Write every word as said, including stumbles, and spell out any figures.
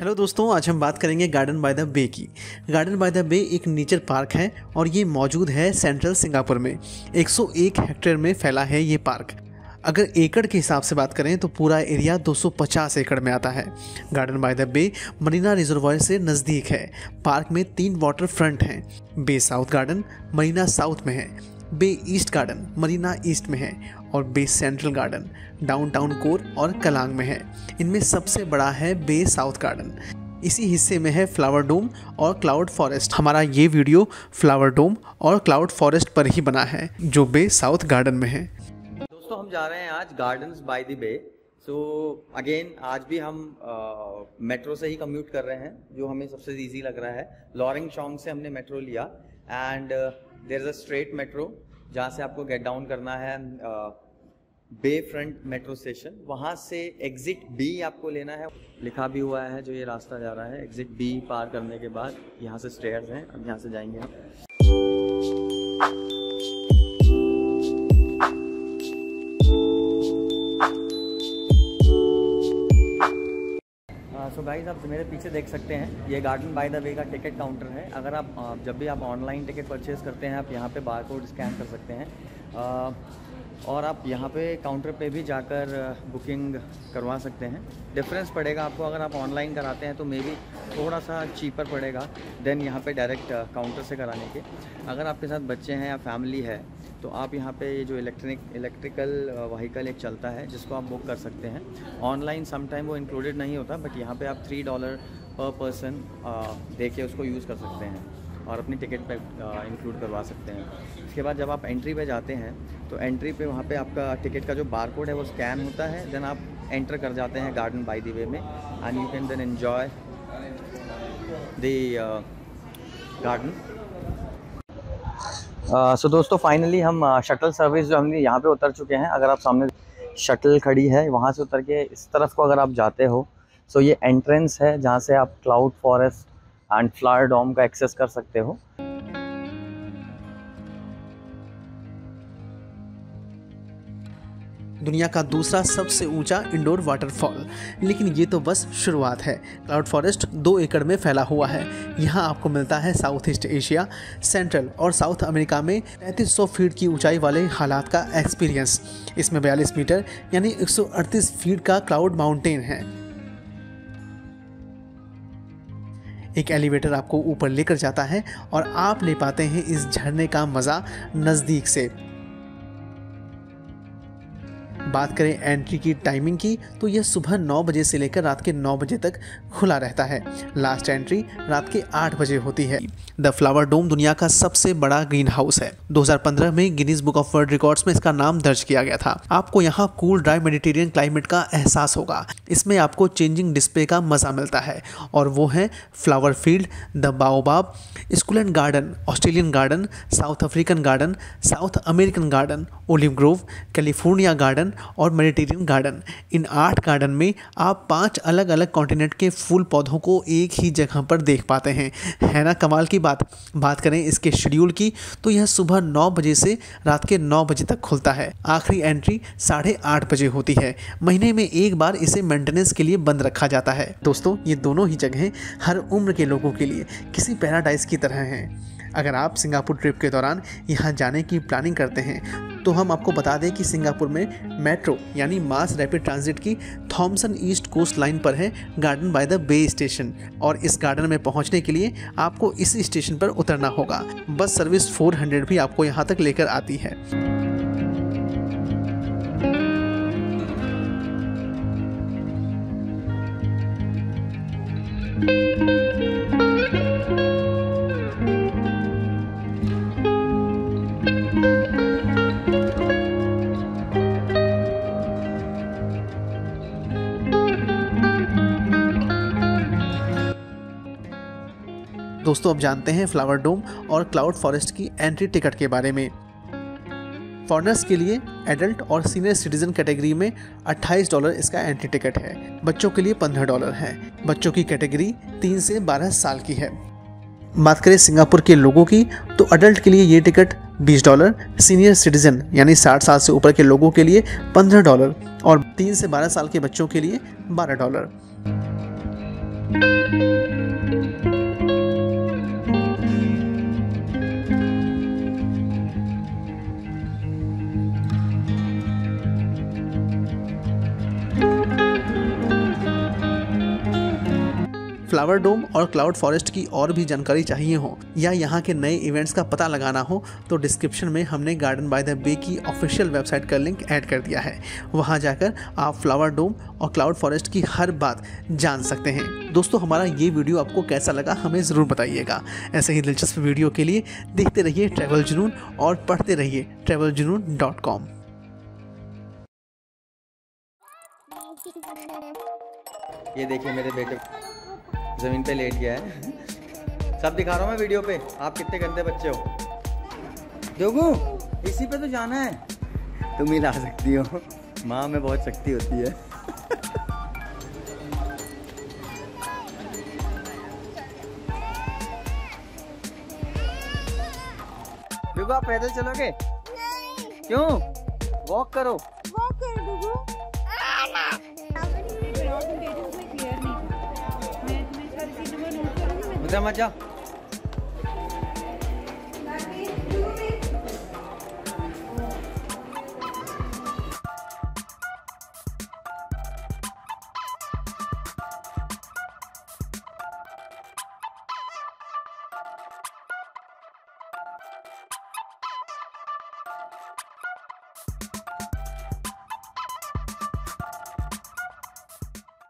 Hello दोस्तों, आज हम बात करेंगे गार्डन बाय द बे की। गार्डन बाय द बे एक नेचर पार्क है और ये मौजूद है सेंट्रल सिंगापुर में। एक सौ एक हेक्टेयर में फैला है ये पार्क। अगर एकड़ के हिसाब से बात करें तो पूरा एरिया दो सौ पचास एकड़ में आता है। Garden by the bay Marina reservoir से नज़दीक है। पार्क में तीन वाटर फ्रंट हैं। Bay south garden Marina south में है, bay east garden Marina east में है और bay central garden downtown core और कलांग में है। इनमें सबसे बड़ा है बे साउथ गार्डन। इसी हिस्से में है फ्लावर डोम और क्लाउड फॉरेस्ट। हमारा ये वीडियो फ्लावर डोम और क्लाउड फॉरेस्ट पर ही बना है जो बे साउथ गार्डन में है। दोस्तों, हम जा रहे हैं आज gardens by the bay. So again आज भी हम मेट्रो से ही कम्यूट कर रहे हैं, जो हमें सबसे इजी लग रहा है। लॉरिंग चौंग से हमने मेट्रो लिया and there is a straight metro जहाँ से आपको गेट डाउन करना है बे फ्रंट मेट्रो स्टेशन। वहाँ से एग्जिट बी आपको लेना है। लिखा भी हुआ है जो ये रास्ता जा रहा है। एग्जिट बी पार करने के बाद यहाँ से स्टेयर्स हैं, अब यहाँ से जाएंगे हम। सो गाइस, आप मेरे पीछे देख सकते हैं, ये गार्डन बाय द वे का टिकट काउंटर है। अगर आप जब भी आप ऑनलाइन टिकट परचेज करते हैं, आप यहाँ पे बार कोड स्कैन कर सकते हैं और आप यहाँ पे काउंटर पे भी जाकर बुकिंग करवा सकते हैं। डिफरेंस पड़ेगा आपको, अगर आप ऑनलाइन कराते हैं तो मे बी थोड़ा सा चीपर पड़ेगा देन यहाँ पे डायरेक्ट काउंटर से कराने के। अगर आपके साथ बच्चे हैं या फैमिली है तो आप यहाँ पे ये जो इलेक्ट्रिक इलेक्ट्रिकल व्हीकल एक चलता है जिसको आप बुक कर सकते हैं। ऑनलाइन समटाइम वो इंक्लूडेड नहीं होता, बट यहाँ पे आप थ्री डॉलर पर पर्सन दे के उसको यूज़ कर सकते हैं और अपनी टिकट पे इंक्लूड करवा सकते हैं। इसके बाद जब आप एंट्री पे जाते हैं तो एंट्री पे वहाँ पे आपका टिकट का जो बार कोड है वो स्कैन होता है, देन आप एंटर कर जाते हैं गार्डन बाय द वे में and you can then enjoy the garden. So दोस्तों, फाइनली हम शटल सर्विस जो हमने यहाँ पे उतर चुके हैं। अगर आप सामने शटल खड़ी है, वहाँ से उतर के इस तरफ को अगर आप जाते हो सो ये एंट्रेंस है जहाँ से आप cloud forest and flower dome का एक्सेस कर सकते हो। दुनिया का दूसरा सबसे ऊंचा इंडोर वाटरफॉल, लेकिन ये तो बस शुरुआत है। क्लाउड फॉरेस्ट दो एकड़ में फैला हुआ है। यहाँ आपको मिलता है साउथ ईस्ट एशिया, सेंट्रल और साउथ अमेरिका में पैंतीस सौ फीट की ऊंचाई वाले हालात का एक्सपीरियंस। इसमें बयालीस मीटर यानी एक सौ अड़तीस फीट का क्लाउड माउंटेन है। एक एलिवेटर आपको ऊपर लेकर जाता है और आप ले पाते हैं इस झरने का मज़ा नज़दीक से। बात करें एंट्री की टाइमिंग की तो यह सुबह नौ बजे से लेकर रात के नौ बजे तक खुला रहता है। लास्ट एंट्री रात के आठ बजे होती है। द फ्लावर डोम दुनिया का सबसे बड़ा ग्रीन हाउस है। दो हज़ार पंद्रह में Guinness book of world records में इसका नाम दर्ज किया गया था। आपको यहाँ कूल ड्राई मेडिटेरियन क्लाइमेट का एहसास होगा। इसमें आपको चेंजिंग डिस्प्ले का मज़ा मिलता है और वो है फ्लावर फील्ड, द बाओबाब, स्कूलन garden, Australian garden, South African garden, South American garden, olive grove, California garden और मेडिटेरियन गार्डन। इन आठ गार्डन में आप पांच अलग अलग कॉन्टिनेंट के फूल पौधों को एक ही जगह पर देख पाते हैं। है ना कमाल की बात। बात करें इसके शेड्यूल की तो यह सुबह नौ बजे से रात के नौ बजे तक खुलता है। आखिरी एंट्री साढ़े आठ बजे होती है। महीने में एक बार इसे मेंटेनेंस के लिए बंद रखा जाता है। दोस्तों, ये दोनों ही जगहें हर उम्र के लोगों के लिए किसी पैराडाइज की तरह हैं। अगर आप सिंगापुर ट्रिप के दौरान यहाँ जाने की प्लानिंग करते हैं तो हम आपको बता दें कि सिंगापुर में मेट्रो यानी मास रैपिड ट्रांजिट की थॉमसन ईस्ट कोस्ट लाइन पर है garden by the bay station और इस गार्डन में पहुँचने के लिए आपको इस स्टेशन पर उतरना होगा। बस सर्विस चार सौ भी आपको यहाँ तक लेकर आती है। दोस्तों, अब जानते हैं फ्लावर डोम और क्लाउड फॉरेस्ट की एंट्री टिकट के बारे में। फॉरेनर्स के लिए एडल्ट और सीनियर सिटीजन कैटेगरी में अट्ठाईस डॉलर इसका एंट्री टिकट है। बच्चों के लिए पंद्रह डॉलर है। बच्चों की कैटेगरी तीन से बारह साल की है। बात करें सिंगापुर के लोगों की तो अडल्ट के लिए ये टिकट बीस डॉलर, सीनियर सिटीजन यानी साठ साल से ऊपर के लोगों के लिए पंद्रह डॉलर और तीन से बारह साल के बच्चों के लिए बारह डॉलर। फ्लावर डोम और क्लाउड फॉरेस्ट की और भी जानकारी चाहिए हो या यहाँ के नए इवेंट्स का पता लगाना हो तो डिस्क्रिप्शन में हमने गार्डन बाय द बे की ऑफिशियल वेबसाइट का लिंक ऐड कर दिया है। वहाँ जाकर आप फ्लावर डोम और क्लाउड फॉरेस्ट की हर बात जान सकते हैं। दोस्तों, हमारा ये वीडियो आपको कैसा लगा हमें ज़रूर बताइएगा। ऐसे ही दिलचस्प वीडियो के लिए देखते रहिए ट्रैवल जुनून और पढ़ते रहिए ट्रैवल जुनून डॉट कॉम। ये देखिए मेरे बेटे ज़मीन पे लेट गया है। सब दिखा रहा हूँ मैं वीडियो पे, आप कितने गंदे बच्चे हो। जोगू, इसी पे तो जाना है। तुम ही ला सकती हो, माँ में बहुत शक्ति होती है। जोगू, आप पैदल चलोगे? नहीं। क्यों? वॉक करो। वॉक कर दूँ। उधर मत जा।